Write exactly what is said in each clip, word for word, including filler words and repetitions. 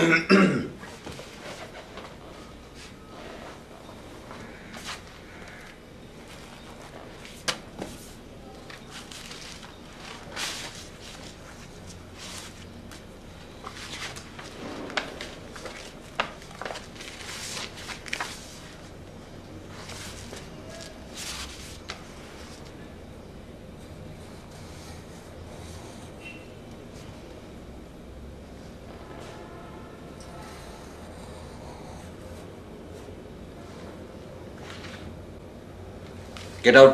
Get out.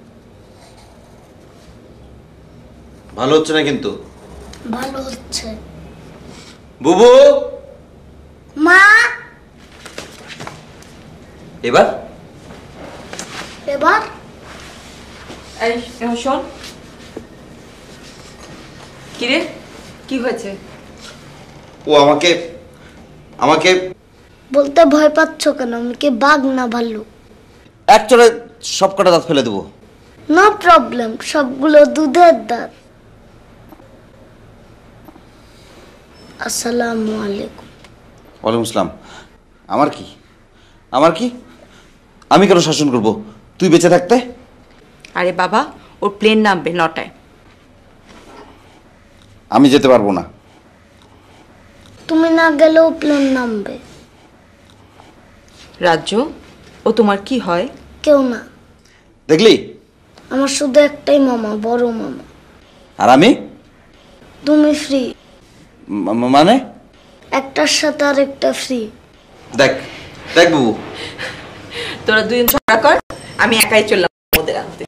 ভালো হচ্ছে না কিন্তু। ভালো হচ্ছে। বুবু। মা। এবার? এবার? এই শোন। কি রে? কি হয়েছে? ও আমাকে আমাকে বলতে ভয় পাচ্ছ কেন? আমি কি বাঘ না ভাল্লুক? একচরে সব কটা দাঁত ফেলে দেবো। নো প্রবলেম, সবগুলো দুধের দাঁত। আসসালামু আলাইকুম। ওয়ালাইকুম আসসালাম। আমার কি আমার কি আমি কেন শাসন করব তুই বেঁচে থাকতে? আরে বাবা, ওর প্লেন নামবে নটায়। আমি যেতে পারবো না। তুমি না গেলেও প্লেন নামবে। রাজ্য, ও তোমার কি হয়? কেউ না। দেখলি? আমার শুধু একটাই মামা, বড় মামা। আর আমি? তুমি ফ্রি। মানে? একটার সাথে আর একটা ফ্রি। দেখ দেখ বাবু, তোরা দুজন ঝগড়া কর, আমি একাই চললাম ওদের আনতে।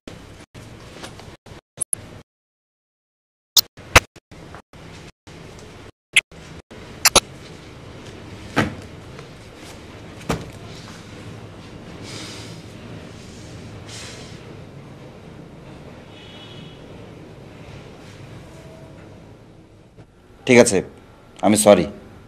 ঠিক আছে, আমি সরি।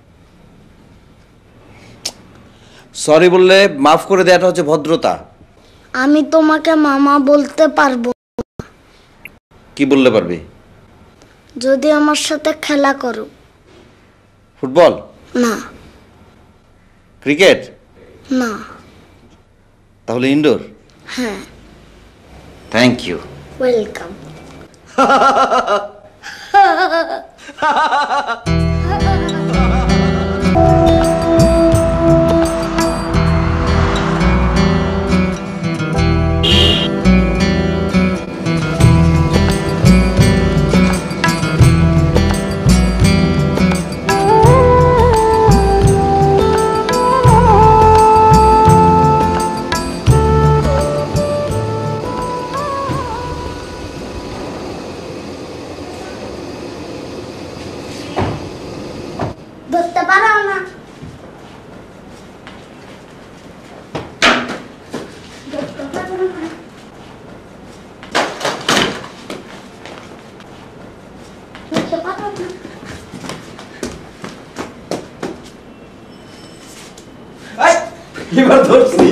সরি বললে মাফ করে দেওয়াটা হচ্ছে ভদ্রতা। আমি তোমাকে মামা বলতে পারবো। কি বললে পারবে? যদি আমার সাথে খেলা করো। ফুটবল? না। ক্রিকেট? না। তাহলে ইনডোর? হ্যাঁ। Thank you. ওয়েলকাম। ধরতে পারো না। ধরতে পারো না। ধরতে পারো না। এবার ধরছি।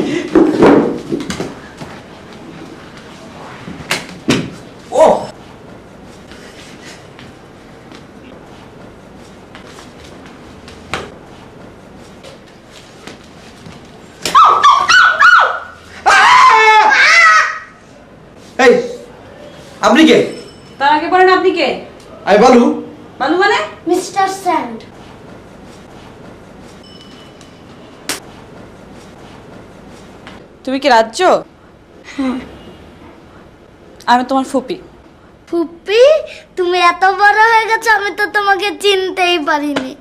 ও এই আপনি কে? তার আগে বলেন আপনি কে? আমি বালু। বালু মানে? Mister sand. তুমি কি রাজ্য? হ্যাঁ। আমি তোমার ফুপি। ফুপি, তুমি এত বড় হয়ে গেছো, আমি তো তোমাকে চিনতেই পারিনি।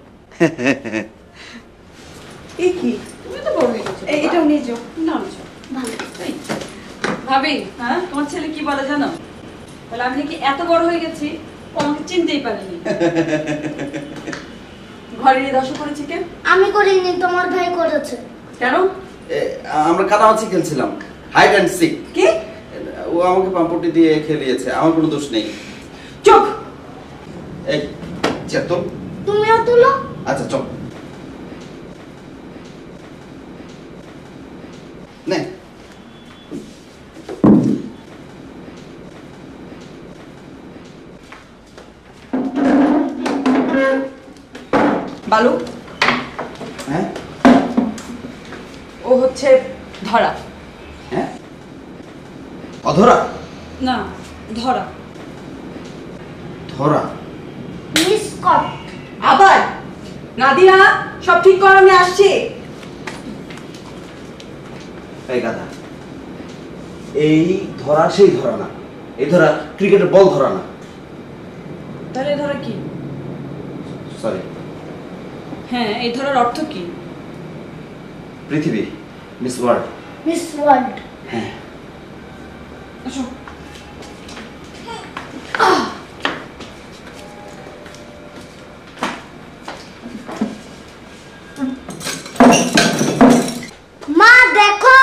এই কি? তুমি তো বড় হয়ে গেছো। এই এটাও নিয়ে যাও। না না। ভালো। এই ভাবি, হ্যাঁ তোমার ছেলে কি বলে জানো? বলে আমি কি এত বড় হয়ে গেছি, ও আমাকে চিনতেই পারেনি। ঘরে নিয়ে দশা করেছি কেন? আমি করিনি, তোমার ভাই করেছে। কেন? আমরা কাটামাছি খেলছিলাম, হাইড অ্যান্ড সিক। কি? ও আমাকে পাম্পটি দিয়ে খেলিয়েছে, আমার কোনো দোষ নেই। চুপ। এই চেতো, তুমিও তুলো। আচ্ছা চল নে। বালু, হ্যাঁ ও হচ্ছে ধরা। হ্যাঁ অধরা? না, ধরা। ধরা? Miss caught. আবার নাদিয়া, সব ঠিক কর, আমি আসছি। এই গাধা, এই ধরা সেই ধরা না, এই ধরা ক্রিকেটের বল ধরা না। তাহলে এই ধরা কি? সরি। হ্যাঁ, এই ধরার অর্থ কি? পৃথিবী, মিস ওয়ার্ল্ড। Miss world. হ্যাঁ। আসো। মা দেখো।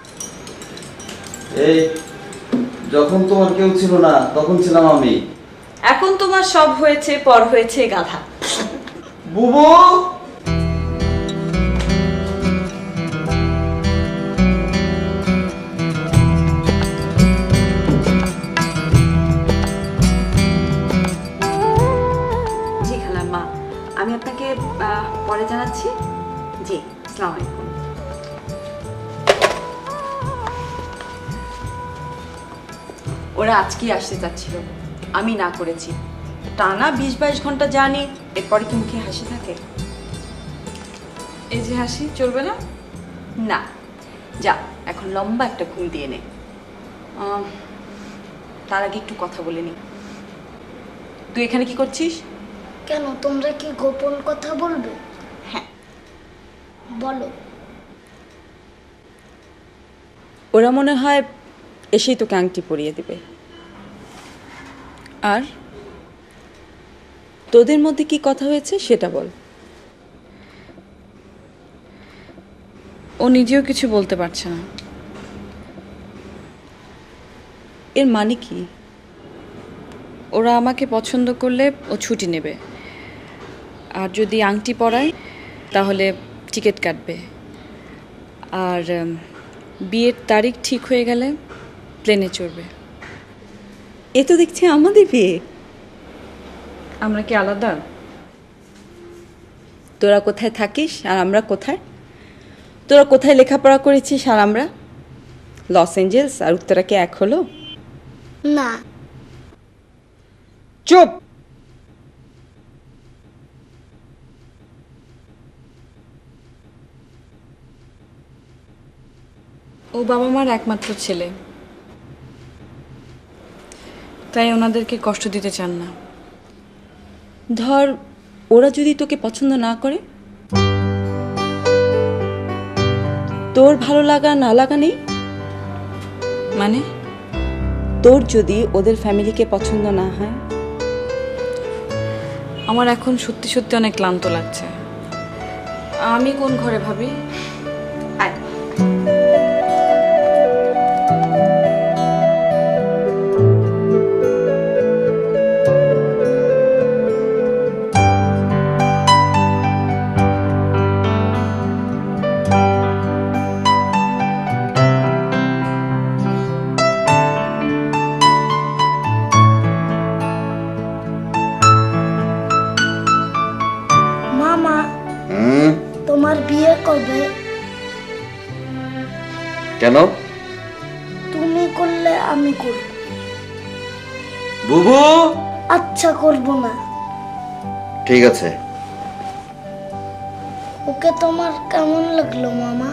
এই যখন তোমার কেউ ছিল না তখন ছিলাম আমি। এখন তোমার সব হয়েছে, পর হয়েছে গাধা। বুবু, জি খালাম্মা, আমি আপনাকে আহ, পরে জানাচ্ছি। জি, আসসালামু আলাইকুম। ওরা আজকেই আসতে চাচ্ছিল, আমি না করেছি। টানা বিশ বাইশ ঘন্টা জানি, এরপরে কি মুখে হাসি থাকে? এই যে হাসি চলবে না? না, যা এখন লম্বা একটা ঘুম দিয়ে নে। আহ, তার আগে একটু কথা বলে নি। তুই এখানে কি করছিস? কেন, তোমরা কি গোপন কথা বলবে? হ্যাঁ। বলো। ওরা মনে হয় এসেই তোকে আংটি পরিয়ে দিবে। আর তোদের মধ্যে কি কথা হয়েছে সেটা বল। ও নিজেও কিছু বলতে পারছে না। এর মানে কি? ওরা আমাকে পছন্দ করলে ও ছুটি নেবে, আর যদি আংটি পরায় তাহলে টিকিট কাটবে, আর উম, বিয়ের তারিখ ঠিক হয়ে গেলে প্লেনে চড়বে। এ তো দেখছি আমাদের বিয়ে। আমরা কি আলাদা? তোরা কোথায় থাকিস আর আমরা কোথায়? তোরা কোথায় লেখাপড়া করেছিস আর আমরা? লস এঞ্জেলস আর উত্তরা কি এক হলো? না। চুপ। ও বাবা মার একমাত্র ছেলে, তাই ওনাদেরকে কষ্ট দিতে চান না। ধর ওরা যদি তোকে পছন্দ না করে, তোর ভালো লাগা না লাগা নেই মানে? তোর যদি ওদের ফ্যামিলিকে পছন্দ না হয়? আমার এখন সত্যি সত্যি অনেক ক্লান্ত লাগছে। আমি কোন ঘরে ভাবি? আয়। মামা, হুম, তোমার বিয়ে কবে? কেন? তুমি করলে আমি করব। বুবু, আচ্ছা, করব না। ঠিক আছে। ওকে তোমার কেমন লাগলো মামা?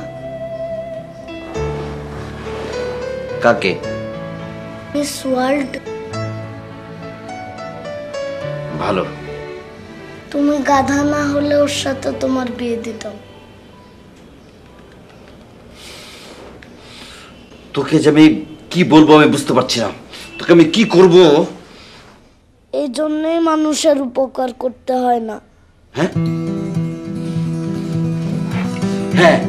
কাকে? Miss world. ভালো। তুমি গাধা না হলে ওর সাথে তোমার বিয়ে দিতাম। তোকে যে আমি কি বলবো আমি বুঝতে পারছি না। তোকে আমি কি করব? এই জন্যই মানুষের উপকার করতে হয় না। হ্যাঁ হ্যাঁ,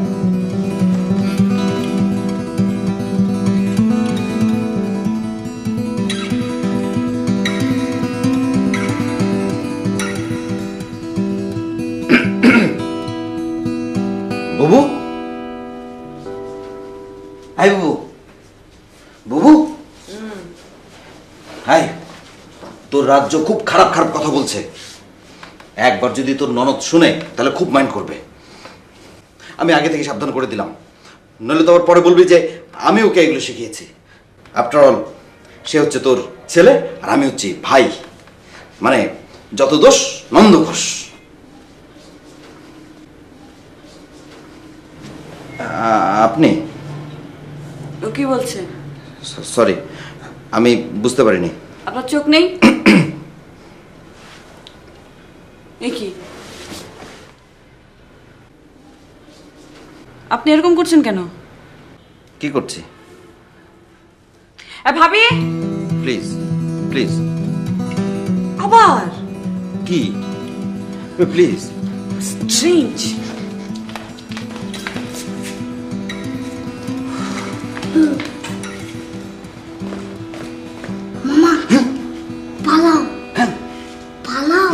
বুবু, হাই বুবু, বুবু, হাই। তোর রাজ্য খুব খারাপ খারাপ কথা বলছে। একবার যদি তোর ননদ শুনে তাহলে খুব মাইন্ড করবে। আমি আগে থেকে সাবধান করে দিলাম, নইলে তো আবার পরে বলবি যে আমি ওকে এগুলো শিখিয়েছি। আফটার অল সে হচ্ছে তোর ছেলে আর আমি হচ্ছি ভাই, মানে যত দোষ নন্দ ঘোষ। আপনি ও কি বলছে? সরি, আমি বুঝতে পারিনি। আপনার চোখ নেই? এ কি, আপনি এরকম করছেন কেন? কি করছি? ভাবি প্লিজ প্লিজ। আবার কি? প্লিজ। স্ট্রেঞ্জ। মামা পালাও পালাও।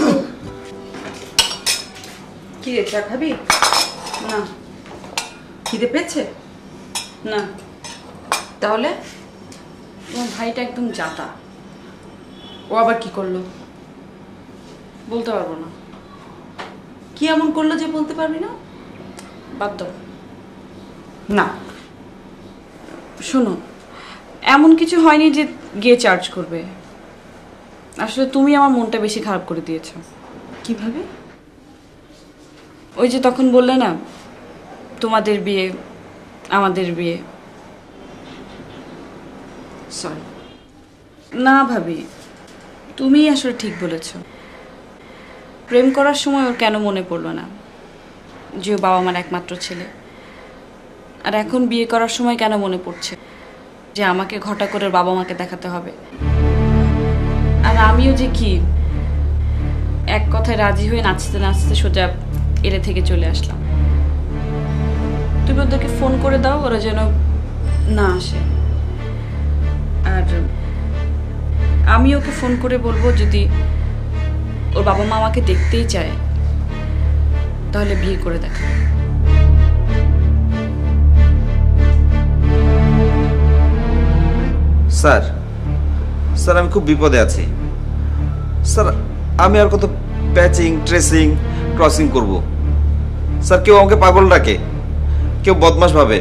কি রে, চা খাবি? না। খিদে পেয়েছে? না। তাহলে তোমার ভাইটা একদম জাতা। ও আবার কি করলো? বলতে পারবো না। কি এমন করলো যে বলতে পারবি না? বাদ দাও। না শোনো, এমন কিছু হয়নি যে গিয়ে চার্জ করবে। আসলে তুমি আমার মনটা বেশি খারাপ করে দিয়েছো। কিভাবে? ওই যে তখন বললে না, তোমাদের বিয়ে আমাদের বিয়ে। সরি। না ভাবি, তুমি আসলে ঠিক বলেছ। প্রেম করার সময় ওর কেন মনে পড়লো না যে ও বাবা মার একমাত্র ছেলে? আর এখন বিয়ে করার সময় কেন মনে পড়ছে যে আমাকে ঘটা করে বাবা মাকে দেখাতে হবে? আর আমিও যে কি এক কথায় রাজি হয়ে নাচতে নাচতে সোজা এলে থেকে চলে আসলাম। তুমি ওদেরকে ফোন করে দাও, ওরা যেন না আসে। আর আমি ওকে ফোন করে বলবো যদি ওর বাবা মা আমাকে দেখতেই চায় তাহলে বিয়ে করে দেখা। স্যার স্যার আমি খুব বিপদে আছি স্যার। আমি আর কত প্যাচিং ট্রেসিং ক্রসিং করব স্যার? কেউ আমাকে পাগল ডাকে, কেউ বদমাশ ভাবে।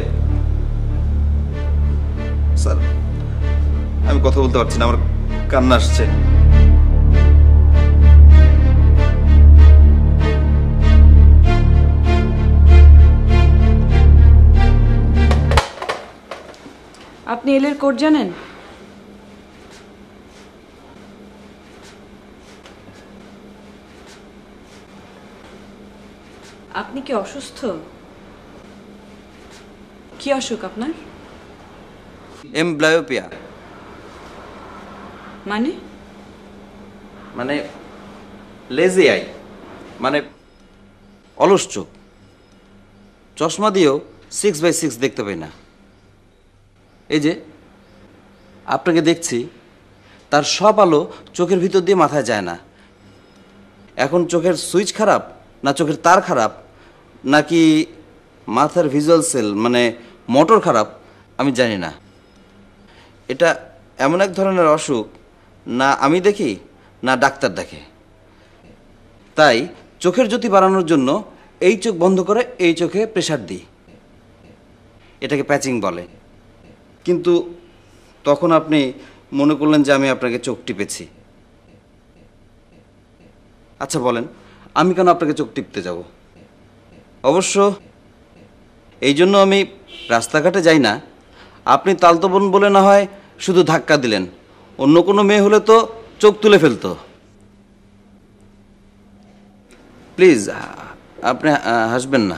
স্যার আমি কথা বলতে পারছি না, আমার কান্না আসছে। আপনি এলের কোড জানেন? আপনি কি অসুস্থ? কি অসুখ আপনার? এমব্লায়োপিয়া। মানে? মানে লেজি আই, মানে অলস চোখ। চশমা দিয়েও সিক্স বাই সিক্স দেখতে পাই না। এই যে আপনাকে দেখছি, তার সব আলো চোখের ভিতর দিয়ে মাথায় যায় না। এখন চোখের সুইচ খারাপ, না চোখের তার খারাপ, নাকি মাথার ভিজুয়াল সেল মানে মোটর খারাপ, আমি জানি না। এটা এমন এক ধরনের অসুখ, না আমি দেখি না ডাক্তার দেখে। তাই চোখের জ্যোতি বাড়ানোর জন্য এই চোখ বন্ধ করে এই চোখে প্রেসার দিই, এটাকে প্যাচিং বলে। কিন্তু তখন আপনি মনে করলেন যে আমি আপনাকে চোখ টিপেছি। আচ্ছা বলেন, আমি কেন আপনাকে চোখ টিপতে যাব? অবশ্য এই জন্য আমি রাস্তাঘাটে যাই না। আপনি তালতবন বলে না হয় শুধু ধাক্কা দিলেন, অন্য কোনো মেয়ে হলে তো চোখ তুলে ফেলতো। প্লিজ আপনি হাসবেন না।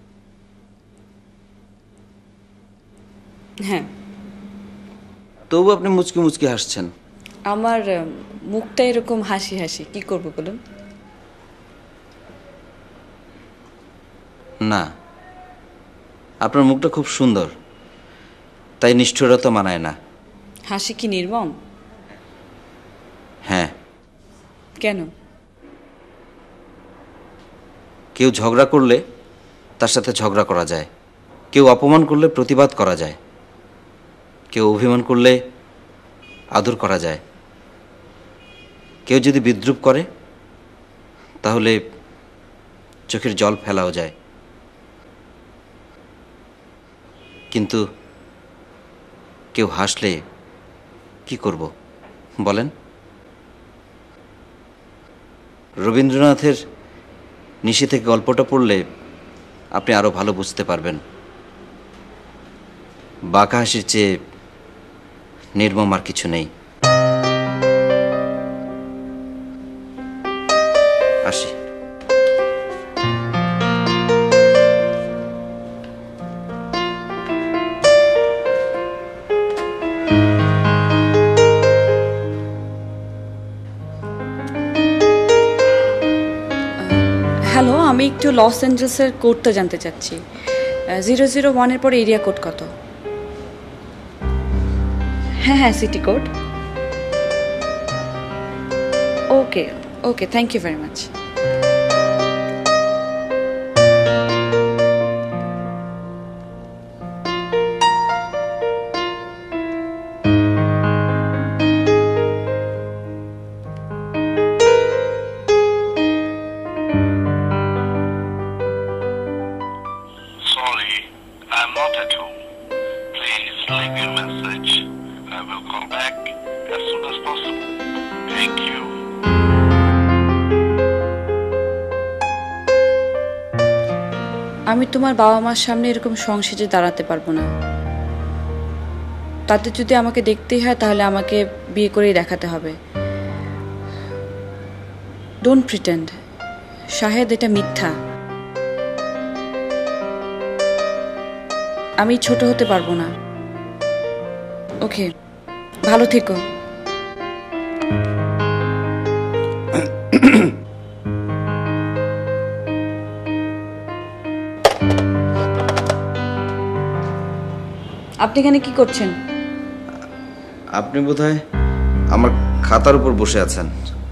হ্যাঁ, তবু আপনি মুচকি মুচকি হাসছেন। আমার মুখটা এরকম হাসি হাসি, কি করব বলুন? না, আপনার মুখটা খুব সুন্দর, তাই নিষ্ঠুরতা মানায় না। হাসি কি নির্মম? হ্যাঁ। কেন? কেউ ঝগড়া করলে তার সাথে ঝগড়া করা যায়, কেউ অপমান করলে প্রতিবাদ করা যায়, কেউ অভিমান করলে আদর করা যায়, কেউ যদি বিদ্রূপ করে তাহলে চোখের জল ফেলাও যায়। কিন্তু কেউ হাসলে কি করব বলেন? রবীন্দ্রনাথের নিশি থেকে গল্পটা পড়লে আপনি আরো ভালো বুঝতে পারবেন। বাঁকা হাসির চেয়ে নির্মম আর কিছু নেই। আসি। হ্যালো, আমি একটু লস অ্যাঞ্জেলসের কোডটা জানতে চাচ্ছি। জিরো জিরো ওয়ানের পরে এরিয়া কোড কত? হ্যাঁ হ্যাঁ, city code. Okay okay, thank you very much. Sorry, I'm not at home. Please leave your message. I will call back as soon as possible. Thank you. আমি তোমার বাবা মার সামনে এরকম সংসেজে দাঁড়াতে পারবো না। তাতে যদি আমাকে দেখতেই হয় তাহলে আমাকে বিয়ে করেই দেখাতে হবে। ডোন্ট প্রিটেন্ড শাহেদ, এটা মিথ্যা। আমি ছোট হতে পারবো না। ওকে, ভালো থেকো। আপনি এখানে কি করছেন? আপনি বোধহয় আমার খাতার উপর বসে আছেন।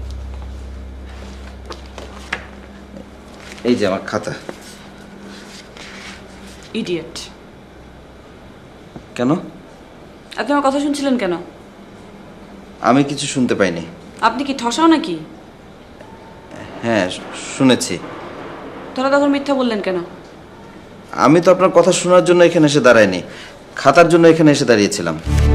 এই যে আমার খাতা। ইডিয়েট। কেন? আপনি আমার কথা শুনছিলেন কেন? আমি কিছু শুনতে পাইনি। আপনি কি ঠসাও নাকি? হ্যাঁ, শুনেছি। তোরা তখন মিথ্যা বললেন কেন? আমি তো আপনার কথা শোনার জন্য এখানে এসে দাঁড়াইনি, খাতার জন্য এখানে এসে দাঁড়িয়েছিলাম।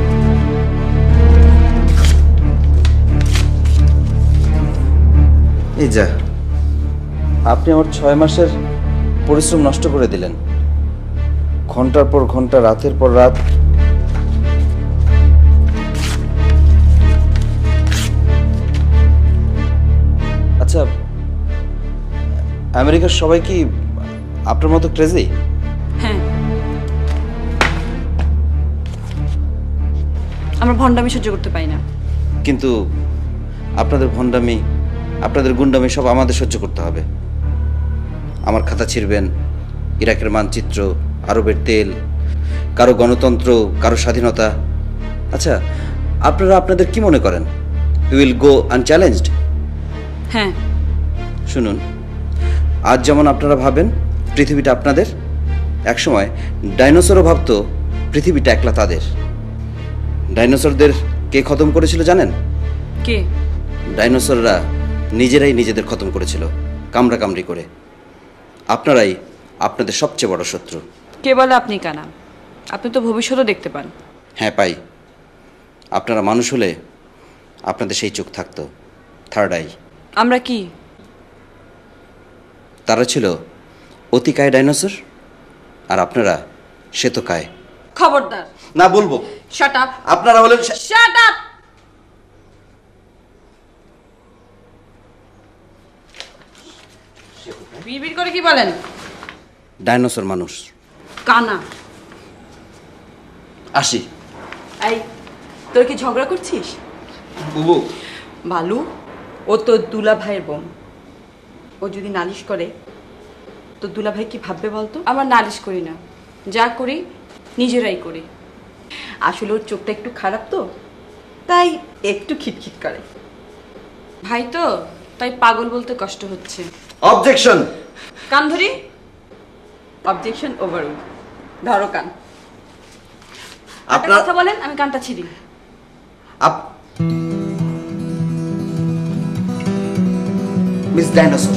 এই যা, আপনি আমার ছয় মাসের পরিশ্রম নষ্ট করে দিলেন। ঘন্টার পর ঘন্টা, রাতের পর রাত। আচ্ছা, আমেরিকার সবাই কি আপনার মতো ক্রেজি? হ্যাঁ, আমরা ভণ্ডামি সহ্য করতে পারি না। কিন্তু আপনাদের ভণ্ডামি, আপনাদের গুন্ডামি সব আমাদের সহ্য করতে হবে। আমার খাতা ছিঁড়বেন, ইরাকের মানচিত্র, আরবের তেল, কারো গণতন্ত্র, কারো স্বাধীনতা। আচ্ছা, আপনারা আপনাদের কি মনে করেন? You will go unchallenged? হ্যাঁ, শুনুন, আজ যেমন আপনারা ভাবেন পৃথিবীটা আপনাদের, একসময় ডাইনোসরও ভাবতো পৃথিবীটা একলা তাদের। ডাইনোসরদের কে খতম করেছিল জানেন? কে? ডাইনোসররা নিজেরাই নিজেদের খতম করেছিল, কামড়া কামড়ি করে। আপনারাই আপনাদের সবচেয়ে বড় শত্রু। কে বলে আপনি কানা? আপনি তো ভবিষ্যৎও দেখতে পান। হ্যাঁ, পাই। আপনারা মানুষ হলে আপনাদের সেই চোখ থাকতো, থার্ড আই। আমরা কি? তারা ছিল অতিকায় ডাইনোসর, আর আপনারা শ্বেতকায়। খবরদার না বলবো। Shut up. আপনারা হলেন শাট আপ। বিড়বিড় করে কি বলেন? ডাইনোসর মানুষ। কানা। আসি। এই, তোর কি ঝগড়া করছিস? বুবু, বালু, ও তোর দুলা ভাইয়ের বোন। ও যদি নালিশ করে তো দুলা ভাই কি ভাববে বলতো? আমরা নালিশ করি না, যা করি নিজেরাই করি। আসলে ওর চোখটা একটু খারাপ তো, তাই একটু খিটখিট করে। ভাই তো, তাই পাগল বলতে কষ্ট হচ্ছে। অবজেকশন। কান ধরি। Objection over. ধরো কান। একটা আপনার কথা বলেন, আমি কানটা ছিড়ি। আপ মিস ডাইনোসর,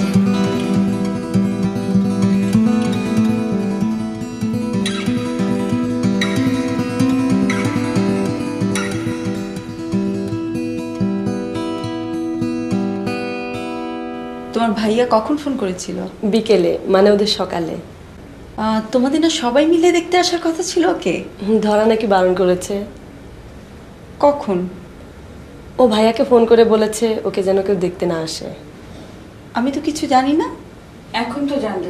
তোমার ভাইয়া কখন ফোন করেছিল? বিকেলে, মানে ওদের সকালে। আহ, তোমাদের না সবাই মিলে দেখতে আসার কথা ছিল ওকে? ধরা নাকি বারণ করেছে। কখন? ও ভাইয়াকে ফোন করে বলেছে ওকে যেন কেউ দেখতে না আসে। আমি তো কিছু জানি না। এখন তো জানলে।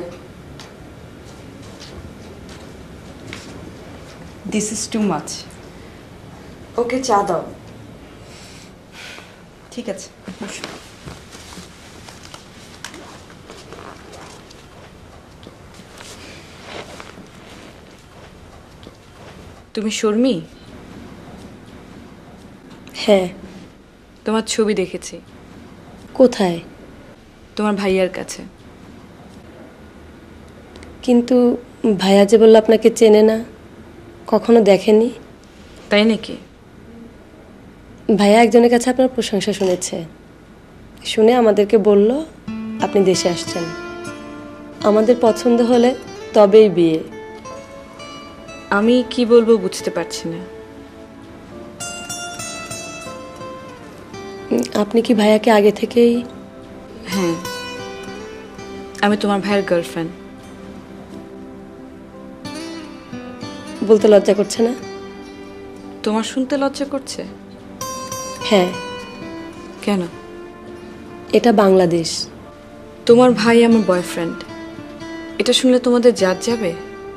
This is too much. Okay চা দাও। ঠিক আছে, বসো। তুমি শর্মি? হ্যাঁ। তোমার ছবি দেখেছি। কোথায়? তোমার ভাইয়ার কাছে। কিন্তু ভাইয়া যে বলল আপনাকে চেনে না, কখনো দেখেনি। তাই নাকি? ভাইয়া একজনের কাছে আপনার প্রশংসা শুনেছে, শুনে আমাদেরকে বলল আপনি দেশে আসছেন, আমাদের পছন্দ হলে তবেই বিয়ে। আমি কি বলবো বুঝতে পারছি না। আপনি কি ভাইয়াকে আগে থেকেই? হ্যাঁ, আমি তোমার ভাইয়ের গার্লফ্রেন্ড। বলতে লজ্জা করছে না? তোমার শুনতে লজ্জা করছে? হ্যাঁ। কেন? এটা বাংলাদেশ। তোমার ভাই আমার বয়ফ্রেন্ড, এটা শুনলে তোমাদের জাত যাবে?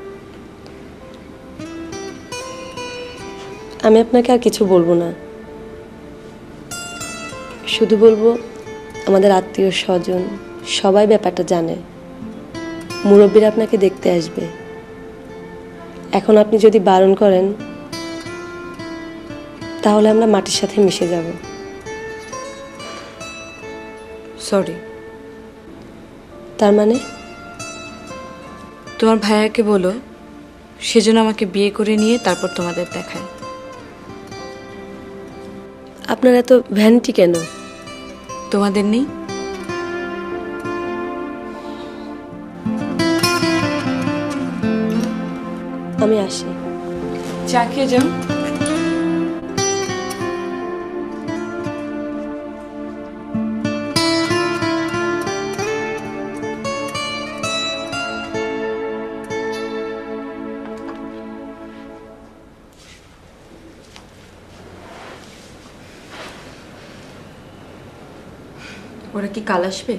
আমি আপনাকে আর কিছু বলবো না, শুধু বলবো আমাদের আত্মীয় স্বজন সবাই ব্যাপারটা জানে, মুরব্বীরা আপনাকে দেখতে আসবে। এখন আপনি যদি বারণ করেন তাহলে আমরা মাটির সাথে মিশে যাব। সরি। তার মানে? তোমার ভাইয়াকে বলো সেজন্য আমাকে বিয়ে করে নিয়ে তারপর তোমাদের দেখায়। আপনার এত ভ্যানিটি কেন? তোমাদের নেই? আমি আসি। চা খেয়ে যাও। ওরা কি কাল আসবে?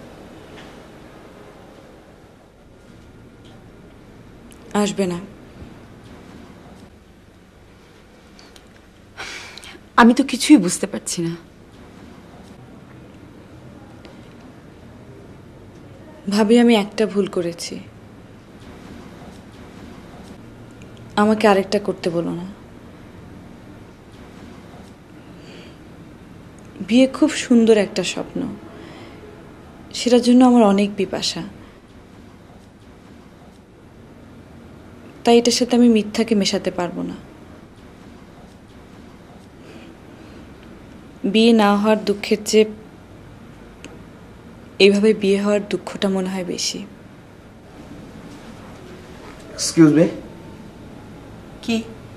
আসবে না। আমি তো কিছুই বুঝতে পারছি না। ভাবি আমি একটা ভুল করেছি, আমাকে আরেকটা করতে বলো না। বিয়ে খুব সুন্দর একটা স্বপ্ন, সেটার জন্য আমার অনেক পিপাসা, তাই এটার সাথে আমি মিথ্যাকে মেশাতে পারবো না। বিয়ে না হওয়ার দুঃখের চেয়ে এইভাবে বিয়ে হওয়ার দুঃখটা মনে হয় বেশি। Excuse me. কি?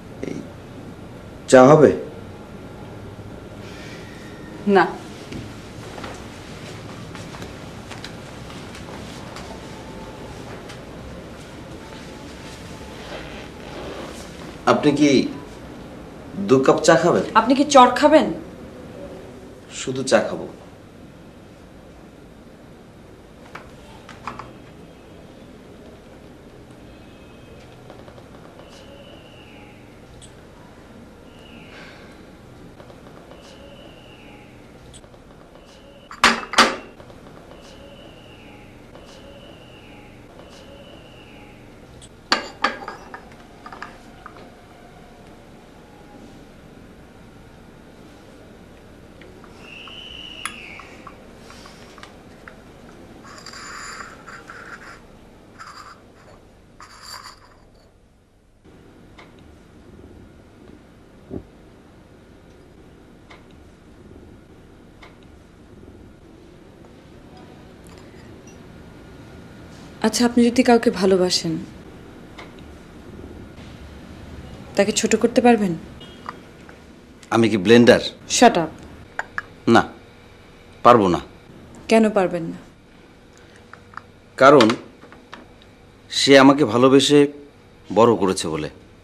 চা হবে? না। আপনি কি দু কাপ চা খাবেন? আপনি কি চড় খাবেন? শুধু চা খাবো। আচ্ছা, আপনি যদি কাউকে ভালোবাসেন তাকে ছোট করতে পারবেন? আমি কি ব্লেন্ডার? Shut up. না, পারবো না। কেন পারবেন না? কারণ সে আমাকে ভালোবেসে বড় করেছে বলে।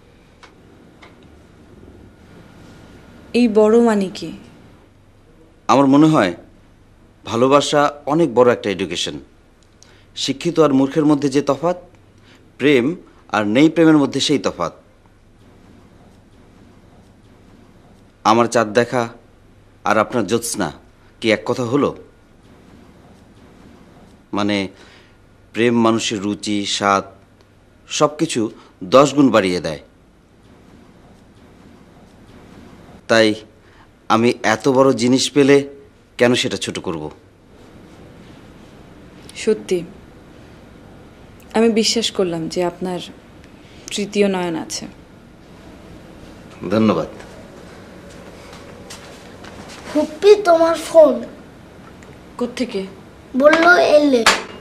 এই বড় মানে কি? আমার মনে হয় ভালোবাসা অনেক বড় একটা এডুকেশন। শিক্ষিত আর মূর্খের মধ্যে যে তফাৎ, প্রেম আর নেই প্রেমের মধ্যে সেই তফাৎ। আমার চাঁদ দেখা আর আপনার জ্যোৎস্না কি এক কথা হলো? মানে প্রেম মানুষের রুচি, স্বাদ সব কিছু দশ গুণ বাড়িয়ে দেয়। তাই আমি এত বড় জিনিস পেলে কেন সেটা ছোট করব? সত্যি আমি বিশ্বাস করলাম যে আপনার তৃতীয় নয়ন আছে। ধন্যবাদ। ফুপ্পি তোমার ফোন। কোত্থেকে? বললো এলে।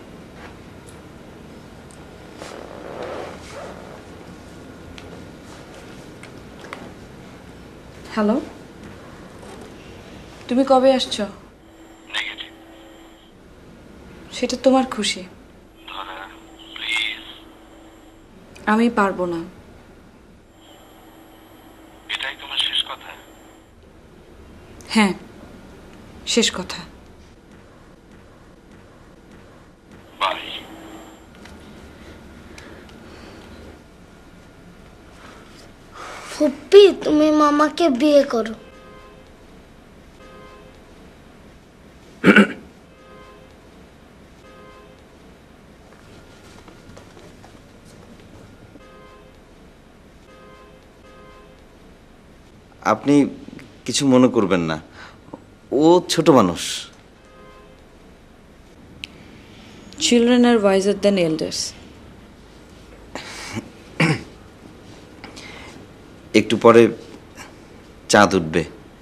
হ্যালো, তুমি কবে আসছো? নেগেটিভ। সেটা তোমার খুশি। ধরা প্লিজ। আমি পারবো না। এটাই তোমার শেষ কথা? হ্যাঁ, শেষ কথা। বাই। ফুপ্পি তুমি মামাকে বিয়ে করো। আপনি কিছু মনে করবেন না, ও ছোট মানুষ। Children are wiser than elders. একটু পরে চাঁদ উঠবে,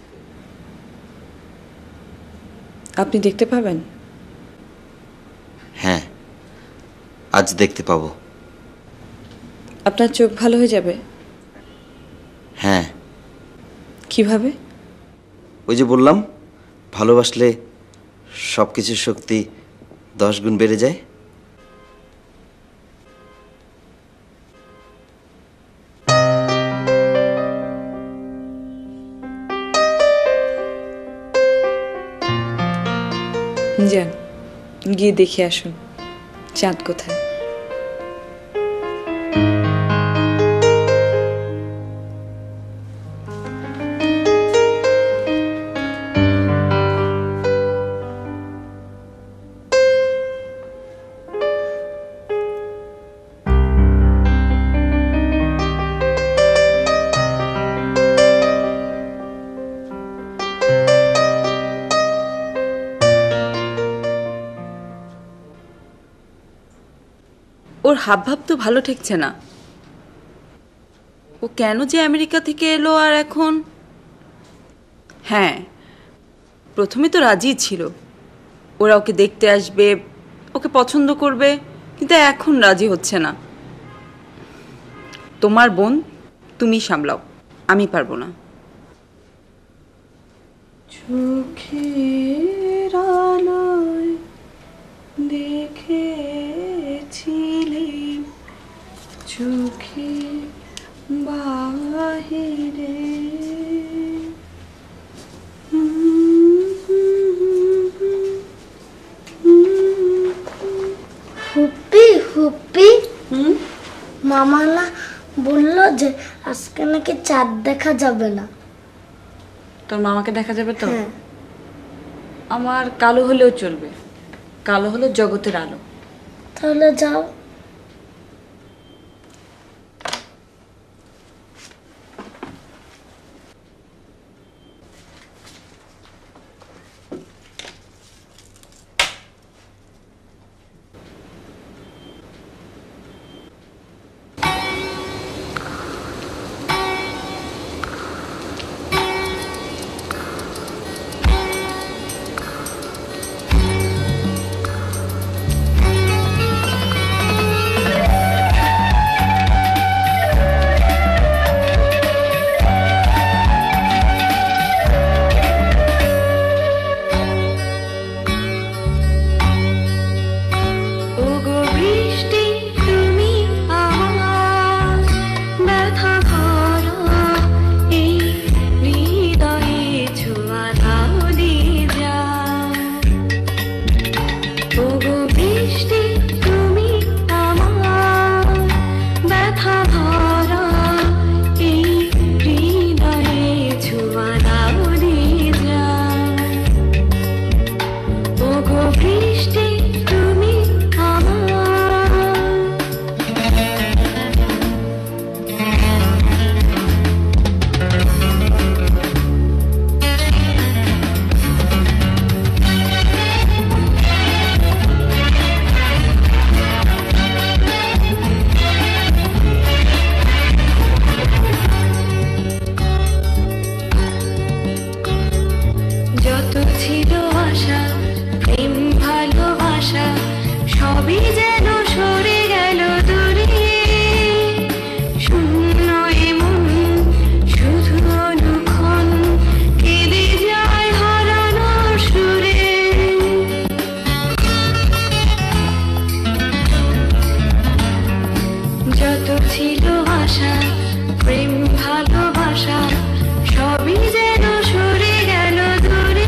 আপনি দেখতে পাবেন? হ্যাঁ, আজ দেখতে পাবো। আপনার চোখ ভালো হয়ে যাবে? হ্যাঁ। কিভাবে? ওই যে বললাম, ভালোবাসলে সব কিছুর শক্তি দশ গুণ বেড়ে যায়। যান, গিয়ে দেখে আসুন চাঁদ কোথায়। ওর হাবভাব তো ভালো ঠেকছে না। ও কেন যে আমেরিকা থেকে এলো আর এখন? হ্যাঁ, প্রথমে তো রাজি ছিল, ওরা ওকে দেখতে আসবে, ওকে পছন্দ করবে, কিন্তু এখন রাজি হচ্ছে না। তোমার বোন তুমি সামলাও, আমি পারবো না। চোখের আলোয় দেখেছিলে চোখে বাহিরে। হুপ্পি হুপ্পি মামা না বললো যে আজকে নাকি চাঁদ দেখা যাবে না। তোর মামাকে দেখা যাবে তো? হ্যাঁ। আমার কালো হলেও চলবে, কালো হলো জগতের আলো। তাহলে যাও। ছিল আশা, প্রেম ভালোবাসা সবই যেন সরে গেল দূরে।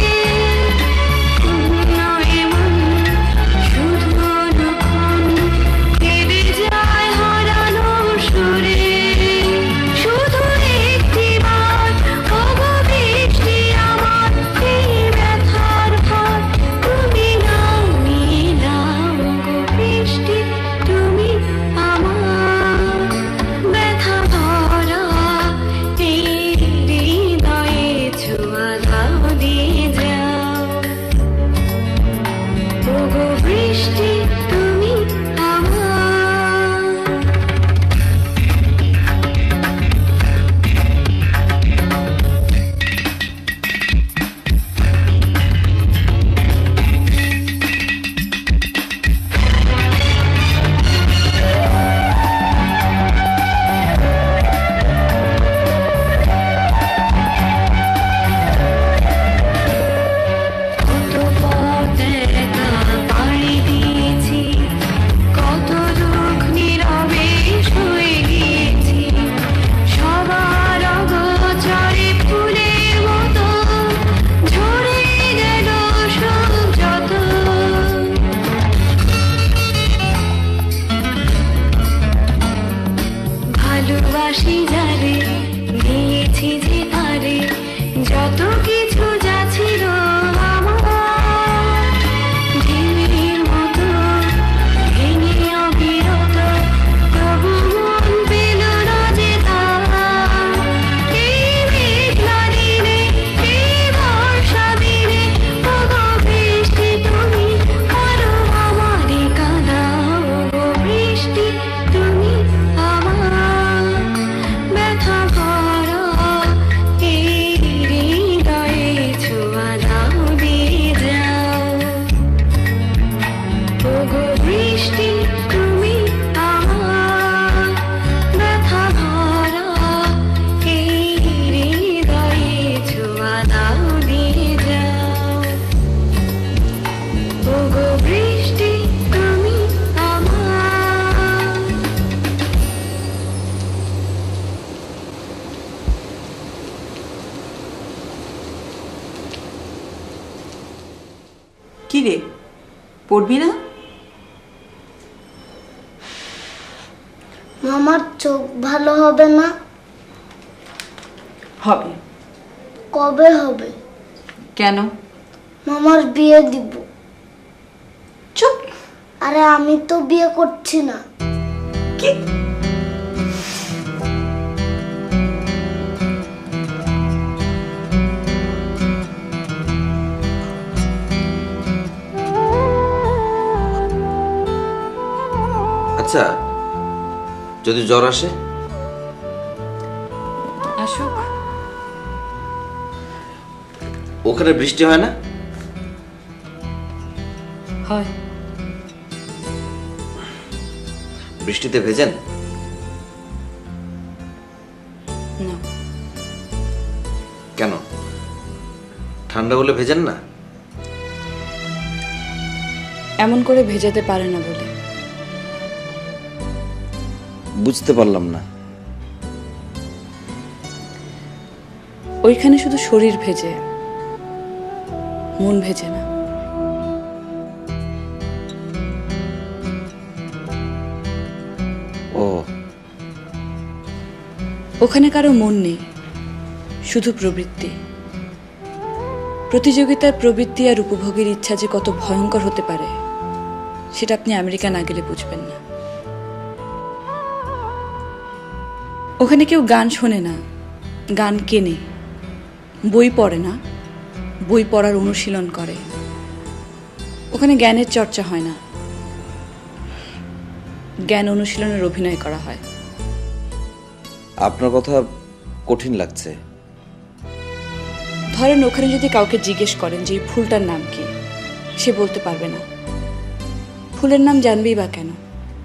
নয় মন শুধু অনুক্ষণ কেঁদে যায় হারানো সুরে। শুধু একটি বার ওগো বৃষ্টি আমার এই ব্যথার ভার তুমি নাও নিয়ে নাও গো বৃষ্টি তুমি আমার ব্যথা ভরা এই হৃদয়ে ছোঁয়া দাও দিয়ে যাও ওগো বৃষ্টি তুমি আমার। কত পথ একা পাড়ি দিয়েছি, কত দুঃখ নীরবে সয়ে গিয়েছি। সবার অগোচরে ফুলের মতো ঝরে গেল সব যত। ভালোবাসি যারে দিয়েছি যে তারে যত কিছু যা ছিল আমার। ঢেউয়ের মতো ভেঙে অবিরত তবু মন পেল না যে তার। এই মেঘলা দিনে এই বর্ষা দিনে ওগো বৃষ্টি তুমি আরো আমারে কাঁদাও গো বৃষ্টি তুমি আমার ব্যথা ভরা এই হৃদয়ে ছোঁয়া দাও দিয়ে যাও ওগো বৃষ্টি তুমি আমার ব্যথা ভরা এই হৃদয়ে ছোঁয়া দাও দিয়ে যাও ওগো বৃষ্টি তুমি আমার। কি রে, পড়বি না? মামার চোখ ভালো হবে না? হবে। কবে হবে? কেন? মামার বিয়ে দিব। চুপ। আরে আমি তো বিয়ে করছি না। কি? আচ্ছা, যদি জ্বর আসে? আসুক। ওখানে বৃষ্টি হয় না? হয়। বৃষ্টিতে ভেজেন? না। কেন? ঠান্ডা বলে ভেজেন না? এমন করে ভেজাতে পারে না বলে। বুঝতে পারলাম না। ওইখানে শুধু শরীর ভেজে, মন ভেজে না। ও, ওখানে কারো মন নেই, শুধু প্রবৃত্তি। প্রতিযোগিতার প্রবৃত্তি আর উপভোগের ইচ্ছা যে কত ভয়ঙ্কর হতে পারে সেটা আপনি আমেরিকা না গেলে বুঝবেন না। ওখানে কেউ গান শোনে না, গান কেনে, বই পড়ে না, বই পড়ার অনুশীলন করে। ওখানে জ্ঞানের চর্চা হয় না, জ্ঞান অনুশীলনের অভিনয় করা হয়। আপনার কথা কঠিন লাগছে। ধরেন ওখানে যদি কাউকে জিজ্ঞেস করেন যে এই ফুলটার নাম কি, সে বলতে পারবে না। ফুলের নাম জানবেই বা কেন?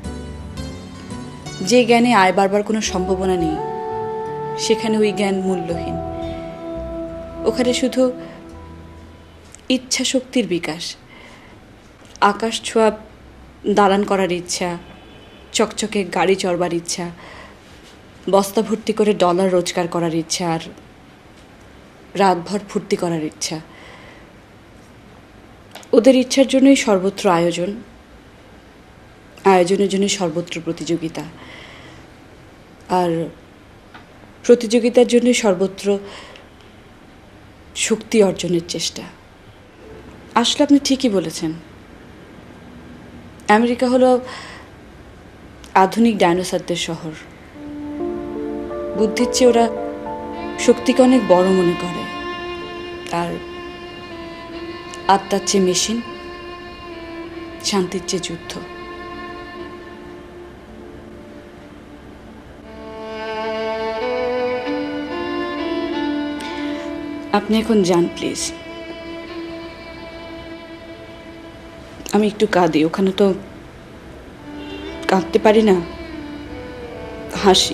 যে জ্ঞানে আয় বারবার কোনো সম্ভাবনা নেই, সেখানে ওই জ্ঞান মূল্যহীন। ওখানে শুধু ইচ্ছা শক্তির বিকাশ, আকাশ ছোঁয়া দালান করার ইচ্ছা, চকচকে গাড়ি চড়বার ইচ্ছা, বস্তা ভর্তি করে ডলার রোজগার করার ইচ্ছা, আর রাতভর ফুর্তি করার ইচ্ছা। ওদের ইচ্ছার জন্যই সর্বত্র আয়োজন, আয়োজনের জন্য সর্বত্র প্রতিযোগিতা, আর প্রতিযোগিতার জন্য সর্বত্র শক্তি অর্জনের চেষ্টা। আসলে আপনি ঠিকই বলেছেন, আমেরিকা হলো আধুনিক ডাইনোসরদের শহর। বুদ্ধির চেয়ে ওরা শক্তিকে অনেক বড় মনে করে, আর আত্মার চেয়ে মেশিন, শান্তির চেয়ে যুদ্ধ। আপনি এখন যান প্লিজ। আমি একটু কাঁদি, ওখানে তো কাঁদতে পারি না, হাসি।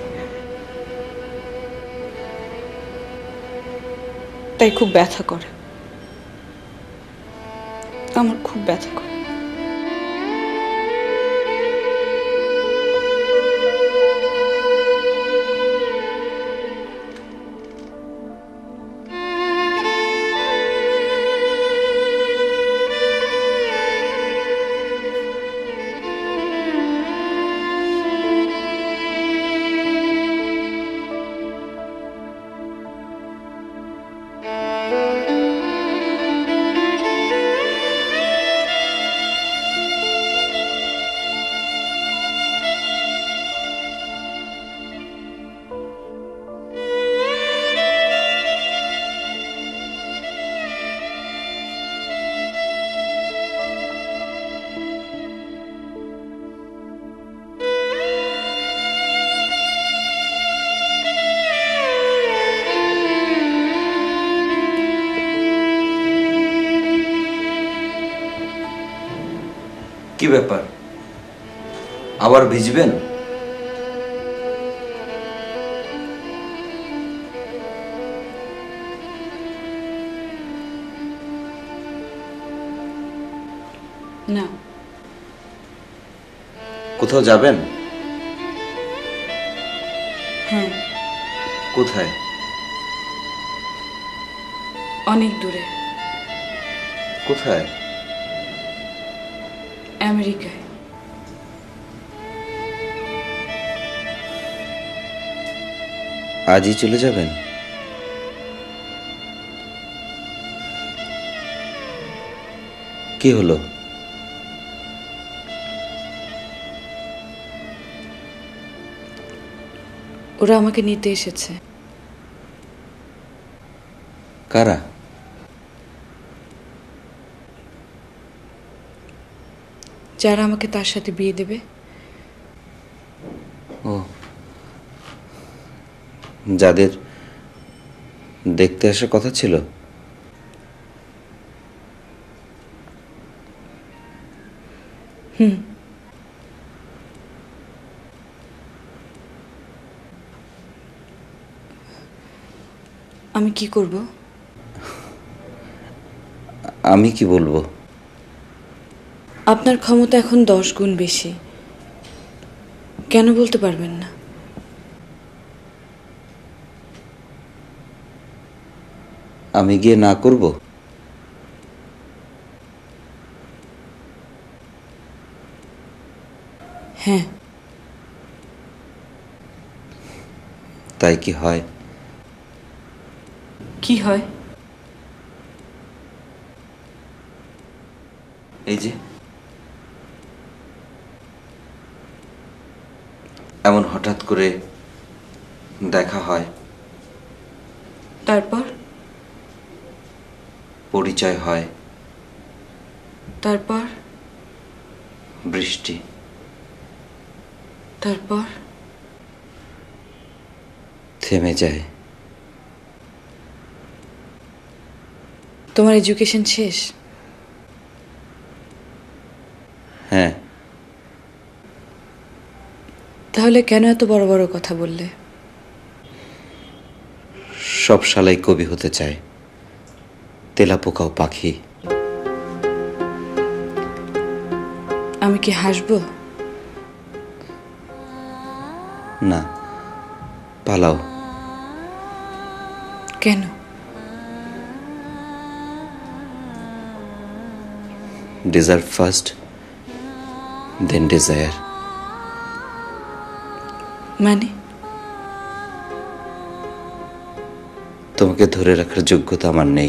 তাই খুব ব্যথা করে, আমার খুব ব্যথা করে। কি ব্যাপার, আবার ভিজবেন? না। কোথাও যাবেন? হ্যাঁ, কোথায়? অনেক দূরে। কোথায়? আমেরিকায়। আজই চলে যাবেন? কি হলো? ওরা আমাকে নিতে এসেছে। কারা? যারা আমাকে তার সাথে বিয়ে দেবে। ও, যাদের দেখতে আসার কথা ছিল? হুম। আমি কি করব? আমি কি বলবো? আপনার ক্ষমতা এখন দশ গুণ বেশি, কেন বলতে পারবেন না? আমি গিয়ে না করব? হ্যাঁ। তাই কি হয়? কি হয়? এই যে এমন হঠাৎ করে দেখা হয়, তারপর পরিচয় হয়, তারপর বৃষ্টি, তারপর থেমে যায়। তোমার এডুকেশন শেষ? হ্যাঁ। তাহলে কেন এত বড় বড় কথা বললে? সব শালাই কবি হতে চায়, তেলাপোকাও পাখি। আমি কি হাসবো? না, পালাও। কেন? Deserve first, then desire. মানে? তোমাকে ধরে রাখার যোগ্যতা আমার নেই।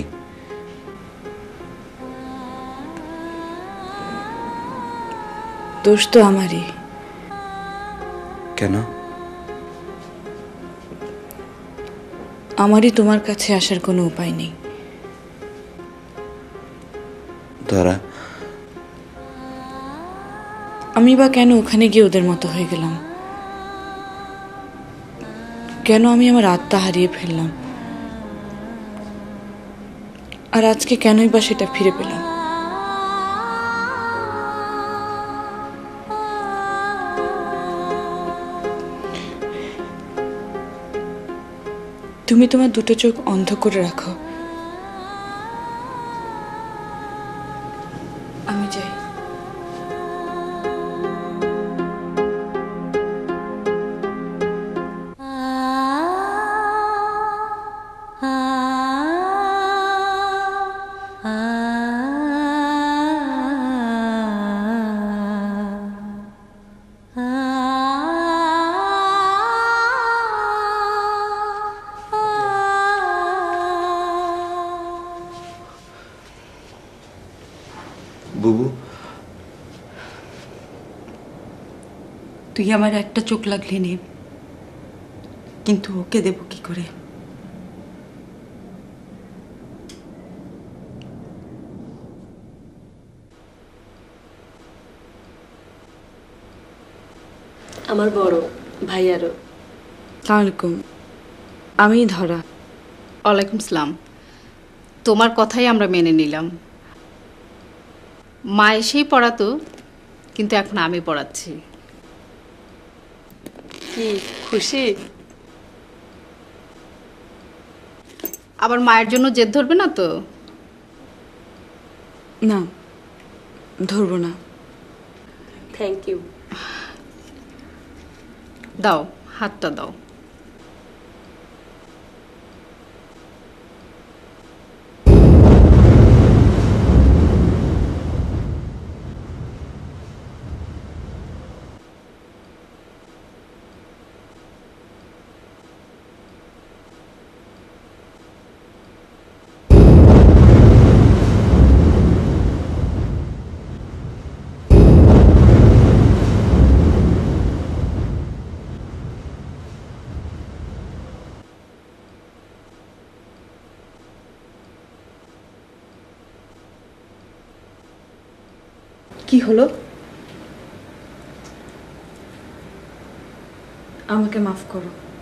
দোষ তো আমারই। কেন? আমারই তোমার কাছে আসার কোনো উপায় নেই। ধরা, আমি বা কেন ওখানে গিয়ে ওদের মতো হয়ে গেলাম? কেন আমি আমার আত্মা হারিয়ে ফেললাম? আর আজকে কেনই বা সেটা ফিরে পেলাম? তুমি তোমার দুটো চোখ অন্ধ করে রাখো। আমি যাই। বুবু, তুই আমার একটা চোখ লাগলি নে, কিন্তু ওকে দেব কি করে? আমার বড় ভাইয়ারও। আসসালামাইকুম, আমি ধরা। ওয়ালাইকুম সালাম। তোমার কথাই আমরা মেনে নিলাম। মা এসেই পড়াতো, কিন্তু এখন আমি পড়াচ্ছি। কি খুশি? আবার মায়ের জন্য জেদ ধরবে না তো? না, ধরবো না। Thank you. দাও, হাতটা দাও। কি হলো? আমাকে মাফ করো।